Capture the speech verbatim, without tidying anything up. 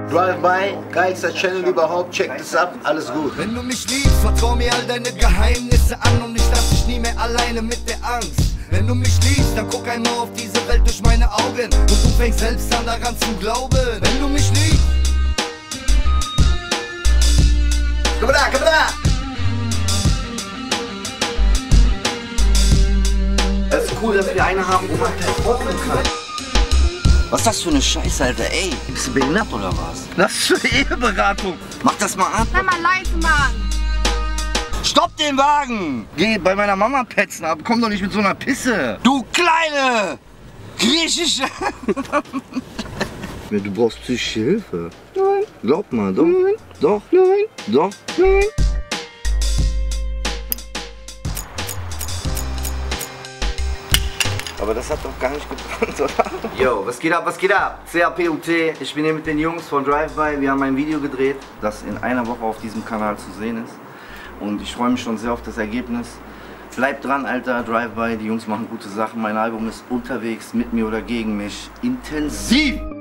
Drive-by, geilster Channel überhaupt, check das ab, alles gut. Wenn du mich liebst, vertrau mir all deine Geheimnisse an und ich lass dich nie mehr alleine mit der Angst. Wenn du mich liebst, dann guck einmal auf diese Welt durch meine Augen und du fängst selbst an daran zu glauben. Wenn du mich liebst. Komm da, komm da! Es ist cool, dass wir eine haben, wo man teleporten kann. Was ist das für eine Scheiße, Alter? Ey, bist du behindert oder was? Das ist für Eheberatung. Mach das mal an. Sei mal leise, Mann. Stopp den Wagen! Geh bei meiner Mama petzen, aber komm doch nicht mit so einer Pisse. Du kleine griechische... Du brauchst psychische Hilfe. Nein. Glaub mal, doch. Nein. Doch. Nein. Doch. Nein. Aber das hat doch gar nicht gebrannt, oder? Yo, was geht ab, was geht ab? C A P U T, ich bin hier mit den Jungs von Drive-by. Wir haben ein Video gedreht, das in einer Woche auf diesem Kanal zu sehen ist. Und ich freue mich schon sehr auf das Ergebnis. Bleibt dran, Alter, Drive-by, die Jungs machen gute Sachen. Mein Album ist unterwegs, mit mir oder gegen mich. Intensiv!